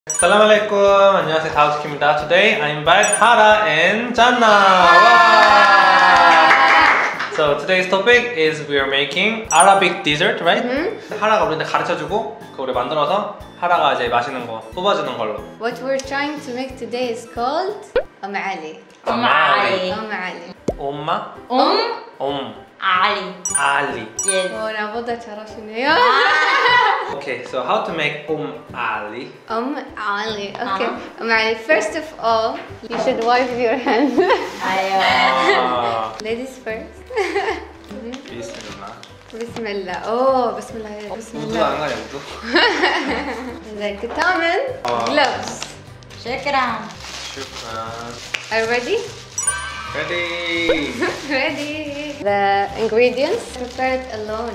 Assalamu alaikum. 안녕하세요, 다우스키입니다. Today I invite Hara and Janna. So today's topic is we are making Arabic dessert, right? 하라가 우리한테 가르쳐주고 그 우리 만들어서 하라가 이제 맛있는 거 뽑아주는 걸로. What we're trying to make today is called Ali. Ali. Ali. 엄마? Ali. Ali. Yes. 나보다 잘하시네요. Okay, so how to make Ali? Ali. Okay. Ali. First of all, you should wipe your hands. Ladies first. 비스밀라. Bismillah. Oh, Bismillah. 우두 안 가냐, 우두? Like common gloves. Shukran. 슈크란. Are you ready? Ready? Ready. The ingredients, prepare it alone.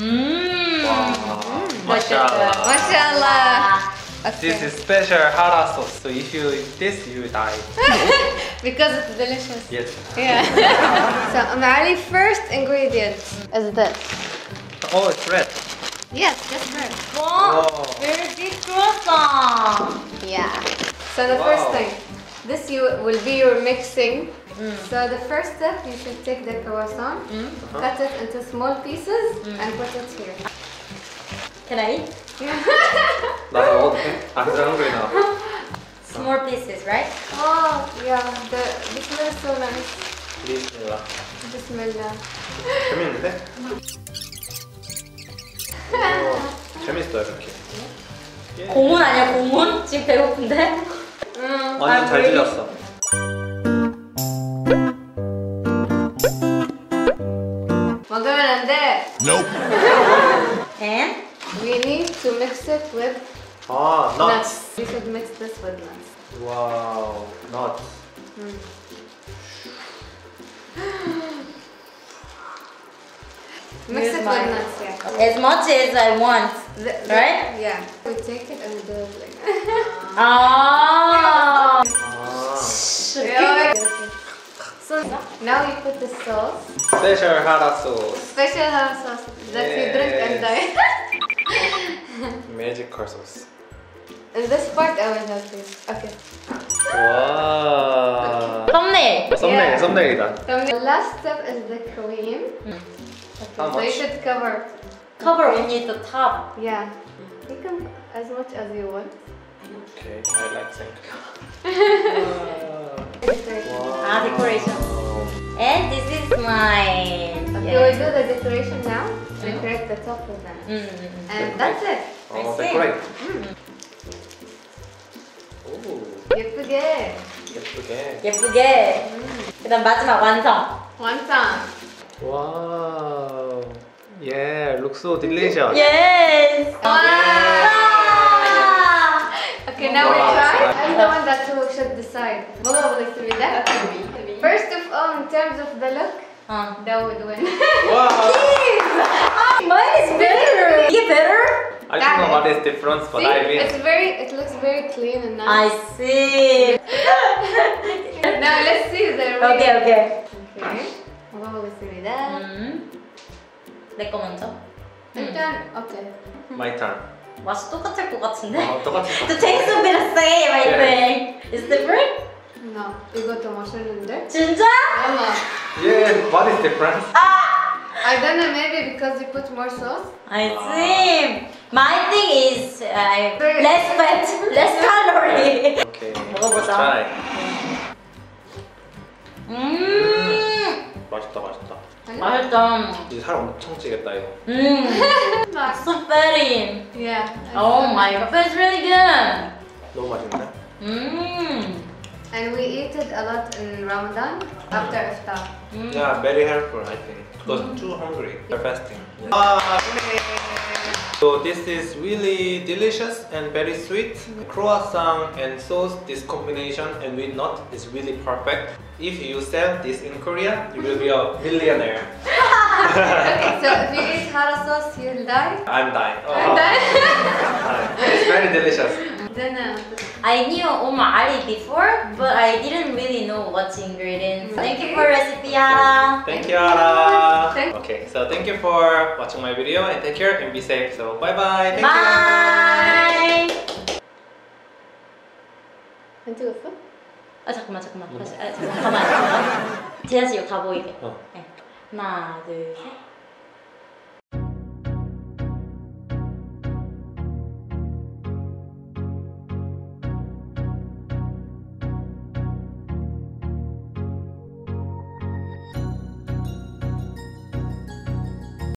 Mashallah. Mashallah. This is special Hara sauce. So if you eat this, you die. Because it's delicious. Yes. Yeah. So, Ali, first ingredient is this. Oh, it's red. Yes, just red. Wow. Oh. Very big croissant. Yeah. So the first thing, this will be your mixing. So the first step, you should take the croissant, cut it into small pieces, and put it here. Can I eat? 나도 먹어도 돼? 아, 진짜 hungry now. Small pieces, right? Oh, yeah. This smells so nice. 비스밀라. Bismillah. 재밌는데? 재밌어요, 이렇게. 고문 아니야, 고문? 지금 배고픈데? 완전 잘 질렸어. 먹으면 안 돼. And? We need to mix it with 아, nuts. nuts. You should mix this with nuts. 와우, nuts. Mix it with nuts, yeah. As much as I want, right? Yeah. We take it and do it like Ah. that. So now you put the sauce. Special Hara sauce. Special sauce that you drink and die. Magical sauce. In this part I will have this. Okay. 와. Thumbnail. 썸네일, 썸네일이다. The last step is the cream. How So you much? should cover. Cover only the top. Yeah. You can as much as you want. Okay, I like think. Ah, decoration. And this is mine. Okay, we'll do the decoration now. Decorate the top with that. And that's it. Oh, see. decorate. 오, 예쁘게. 예쁘게. 예쁘게. 그다음 마지막 완성. 완성. Wow. Yeah, looks so delicious. Yes. Okay, now we Wow. try. I'm the one that should decide. 먹어보겠습니다. First of all, in terms of the look, that would win. Wow. Mine is better. 이게 better? I don't know what is difference, but See, I win. it looks very clean and I nice. see. Now let's see the Okay, okay. Okay. 먹어보겠습니다. 내 거 먼저. 일단, okay. My turn. 맛이 똑같을 것 같은데? 똑같이. The taste will be the same, I think. Is it different? No, 이거 더 맛있는데? 진짜? Mama. Yeah, what is difference? I don't know, maybe because you put more sauce. I see. My thing is less fat, less calorie. Okay, 먹어보자. let's try. 맛있다, 맛있다. 맛있다. 이제 살 엄청 찌겠다 이거. So fatty. Yeah. Oh my god, it's really good. 너무 맛있는데? And we eat it a lot in Ramadan after iftar. Yeah, very helpful I think. Because too hungry. You're fasting. So this is really delicious and very sweet. Croissant and sauce, this combination and with nut is really perfect. If you sell this in Korea, you will be a millionaire. Okay, so if you eat hara sauce, you'll die. I'm dying. I'm dying. It's very delicious. Then, I knew Ali before, but I didn't really know what's ingredients. Thank you for recipe, Hara. Thank you, Ara. Thank- Okay, so thank you for watching my video and take care and be safe. So bye bye. Thank you. Bye. 안 찍었어? 잠깐만 다시 잠깐만 제자씨 이거 다 보이게. 어. 네. 하나 둘 셋.